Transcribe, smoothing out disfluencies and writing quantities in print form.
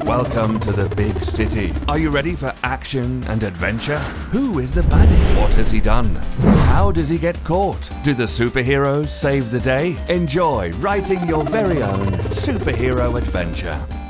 Welcome to the big city. Are you ready for action and adventure? Who is the baddie? What has he done? How does he get caught? Do the superheroes save the day? Enjoy writing your very own superhero adventure.